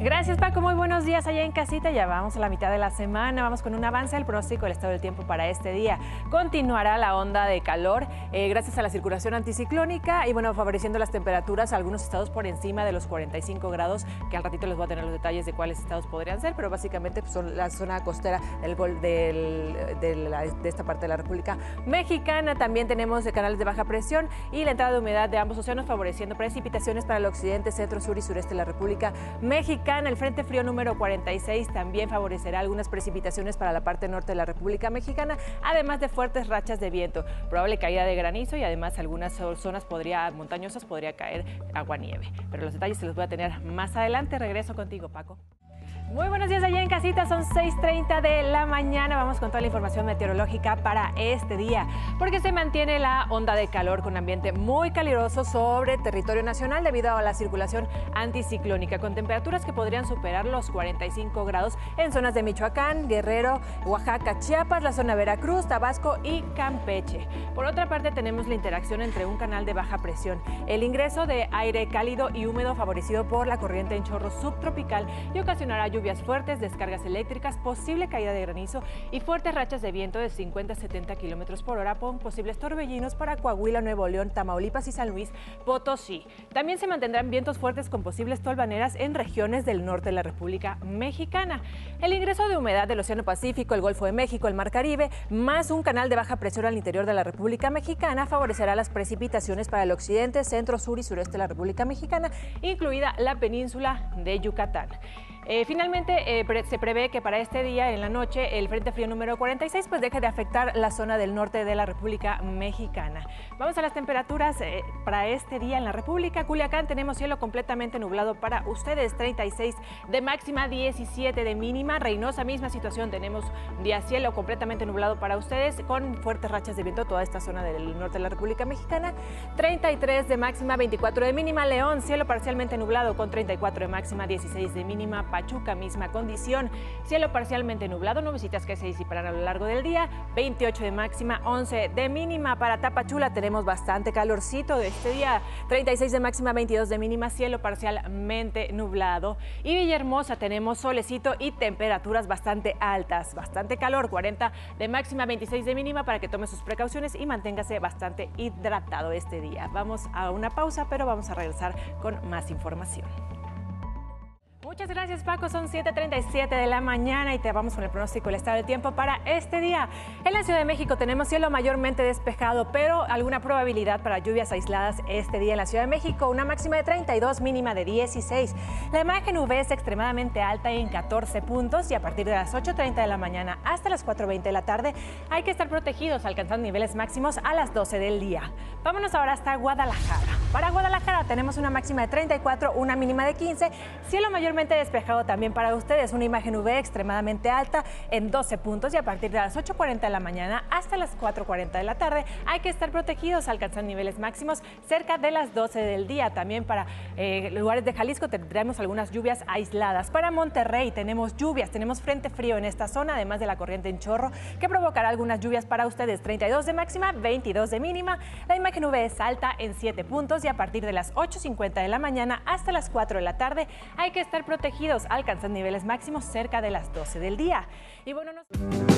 Gracias, Paco. Muy buenos días allá en casita. Ya vamos a la mitad de la semana. Vamos con un avance del pronóstico del estado del tiempo para este día. Continuará la onda de calor gracias a la circulación anticiclónica y bueno, favoreciendo las temperaturas, algunos estados por encima de los 45 grados, que al ratito les voy a tener los detalles de cuáles estados podrían ser, pero básicamente pues, son la zona costera de esta parte de la República Mexicana. También tenemos canales de baja presión y la entrada de humedad de ambos océanos, favoreciendo precipitaciones para el occidente, centro, sur y sureste de la República Mexicana. El Frente Frío número 46 también favorecerá algunas precipitaciones para la parte norte de la República Mexicana, además de fuertes rachas de viento, probable caída de granizo y además algunas zonas montañosas podría caer aguanieve. Pero los detalles se los voy a tener más adelante. Regreso contigo, Paco. Muy buenos días allá en casita, son 6:30 de la mañana. Vamos con toda la información meteorológica para este día, porque se mantiene la onda de calor con ambiente muy caluroso sobre territorio nacional debido a la circulación anticiclónica, con temperaturas que podrían superar los 45 grados en zonas de Michoacán, Guerrero, Oaxaca, Chiapas, la zona de Veracruz, Tabasco y Campeche. Por otra parte, tenemos la interacción entre un canal de baja presión, el ingreso de aire cálido y húmedo favorecido por la corriente en chorro subtropical y ocasionará lluvias fuertes, descargas eléctricas, posible caída de granizo y fuertes rachas de viento de 50 a 70 kilómetros por hora con posibles torbellinos para Coahuila, Nuevo León, Tamaulipas y San Luis Potosí. También se mantendrán vientos fuertes con posibles tolvaneras en regiones del norte de la República Mexicana. El ingreso de humedad del Océano Pacífico, el Golfo de México, el Mar Caribe, más un canal de baja presión al interior de la República Mexicana favorecerá las precipitaciones para el occidente, centro, sur y sureste de la República Mexicana, incluida la península de Yucatán. Finalmente, se prevé que para este día, en la noche, el Frente Frío número 46 pues deje de afectar la zona del norte de la República Mexicana. Vamos a las temperaturas para este día en la República. Culiacán tenemos cielo completamente nublado para ustedes, 36 de máxima, 17 de mínima. Reynosa, misma situación, tenemos día cielo completamente nublado para ustedes con fuertes rachas de viento toda esta zona del norte de la República Mexicana, 33 de máxima, 24 de mínima. León, cielo parcialmente nublado con 34 de máxima, 16 de mínima. Pachuca, misma condición, cielo parcialmente nublado, nubecitas que se disiparán a lo largo del día, 28 de máxima, 11 de mínima. Para Tapachula tenemos bastante calorcito de este día, 36 de máxima, 22 de mínima, cielo parcialmente nublado. Y Villahermosa tenemos solecito y temperaturas bastante altas, bastante calor, 40 de máxima, 26 de mínima, para que tome sus precauciones y manténgase bastante hidratado este día. Vamos a una pausa, pero vamos a regresar con más información. Muchas gracias, Paco. Son 7:37 de la mañana y te vamos con el pronóstico del estado del tiempo para este día. En la Ciudad de México tenemos cielo mayormente despejado, pero alguna probabilidad para lluvias aisladas este día en la Ciudad de México. Una máxima de 32, mínima de 16. La imagen UV es extremadamente alta en 14 puntos y a partir de las 8:30 de la mañana hasta las 4:20 de la tarde hay que estar protegidos, alcanzando niveles máximos a las 12 del día. Vámonos ahora hasta Guadalajara. Para Guadalajara tenemos una máxima de 34, una mínima de 15. Cielo mayormente despejado también para ustedes, una imagen UV extremadamente alta en 12 puntos y a partir de las 8:40 de la mañana hasta las 4:40 de la tarde hay que estar protegidos, alcanzando niveles máximos cerca de las 12 del día. También para lugares de Jalisco tendremos algunas lluvias aisladas. Para Monterrey tenemos lluvias, tenemos frente frío en esta zona, además de la corriente en chorro que provocará algunas lluvias para ustedes, 32 de máxima, 22 de mínima. La imagen UV es alta en 7 puntos y a partir de las 8:50 de la mañana hasta las 4 de la tarde hay que estar protegidos, alcanzan niveles máximos cerca de las 12 del día. Y bueno,